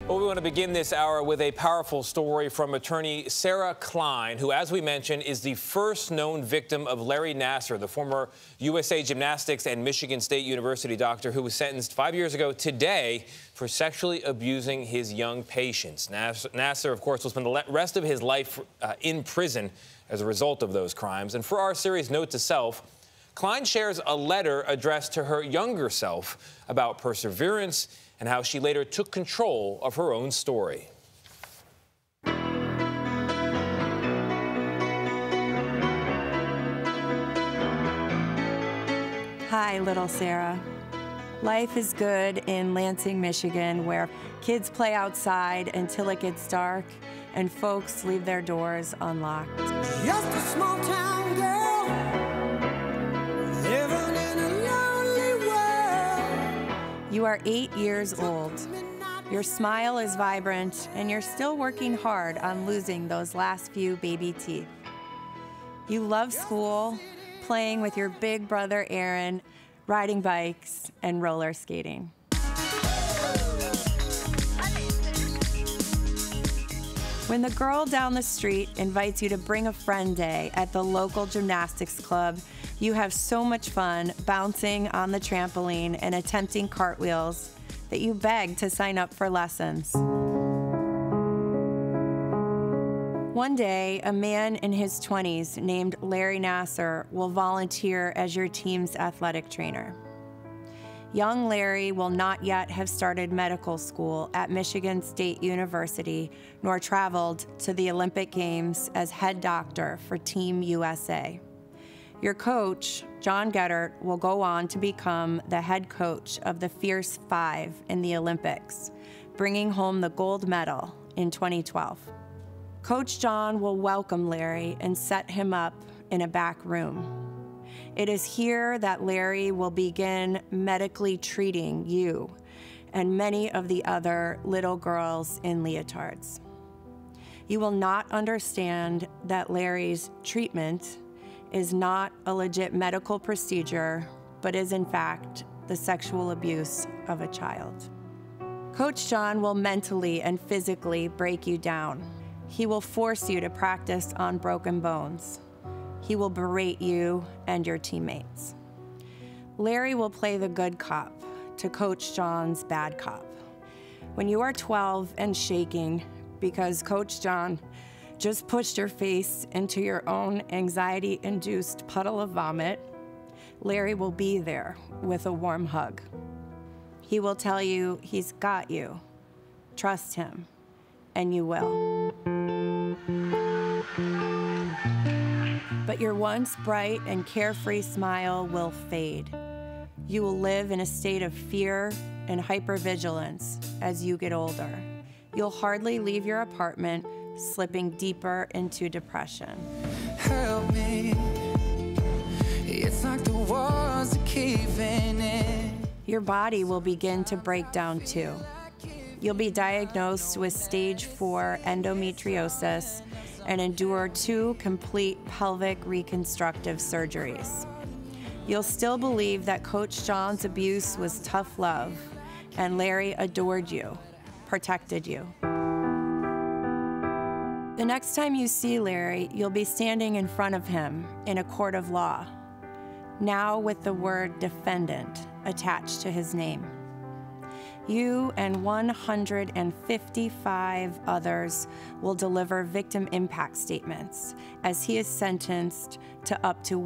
Well, we want to begin this hour with a powerful story from attorney Sarah Klein, who, as we mentioned, is the first known victim of Larry Nassar, the former USA Gymnastics and Michigan State University doctor who was sentenced 5 years ago today for sexually abusing his young patients. Nassar, of course, will spend the rest of his life in prison as a result of those crimes. And for our series Note to Self, Klein shares a letter addressed to her younger self about perseverance and how she later took control of her own story. Hi, little Sarah. Life is good in Lansing, Michigan, where kids play outside until it gets dark and folks leave their doors unlocked. Just a small town girl living in a lonely world. You are 8 years old. Your smile is vibrant, and you're still working hard on losing those last few baby teeth. You love school, playing with your big brother Aaron, riding bikes, and roller skating. When the girl down the street invites you to bring a friend day at the local gymnastics club, you have so much fun bouncing on the trampoline and attempting cartwheels that you beg to sign up for lessons. One day, a man in his 20s named Larry Nassar will volunteer as your team's athletic trainer. Young Larry will not yet have started medical school at Michigan State University, nor traveled to the Olympic Games as head doctor for Team USA. Your coach, John Geddert, will go on to become the head coach of the Fierce Five in the Olympics, bringing home the gold medal in 2012. Coach John will welcome Larry and set him up in a back room. It is here that Larry will begin medically treating you and many of the other little girls in leotards. You will not understand that Larry's treatment is not a legit medical procedure, but is in fact the sexual abuse of a child. Coach John will mentally and physically break you down. He will force you to practice on broken bones. He will berate you and your teammates. Larry will play the good cop to Coach John's bad cop. When you are 12 and shaking because Coach John just pushed your face into your own anxiety-induced puddle of vomit, Larry will be there with a warm hug. He will tell you he's got you. Trust him, and you will. But your once bright and carefree smile will fade. You will live in a state of fear and hypervigilance as you get older. You'll hardly leave your apartment, slipping deeper into depression. Help me. It's like the walls are caving in. Your body will begin to break down too. You'll be diagnosed with stage 4 endometriosis and endure 2 complete pelvic reconstructive surgeries. You'll still believe that Coach John's abuse was tough love, and Larry adored you, protected you. The next time you see Larry, you'll be standing in front of him in a court of law, now with the word defendant attached to his name. You and 155 others will deliver victim impact statements as he is sentenced to up to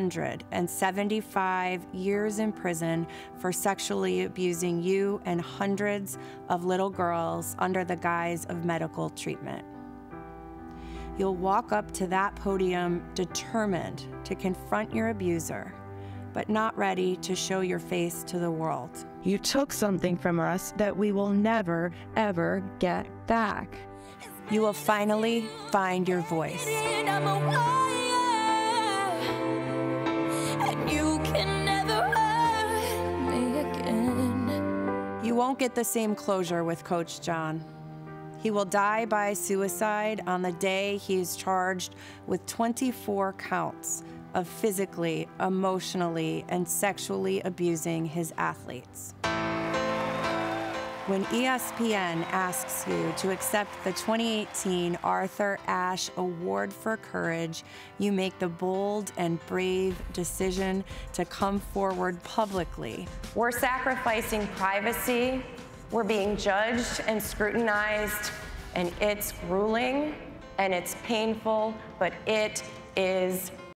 175 years in prison for sexually abusing you and hundreds of little girls under the guise of medical treatment. You'll walk up to that podium determined to confront your abuser, but not ready to show your face to the world. You took something from us that we will never, ever get back. You will finally find your voice. I'm a warrior, and you can never hurt me again. You won't get the same closure with Coach John. He will die by suicide on the day he is charged with 24 counts of physically, emotionally, and sexually abusing his athletes. When ESPN asks you to accept the 2018 Arthur Ashe Award for Courage, you make the bold and brave decision to come forward publicly. We're sacrificing privacy, we're being judged and scrutinized, and it's grueling and it's painful, but it is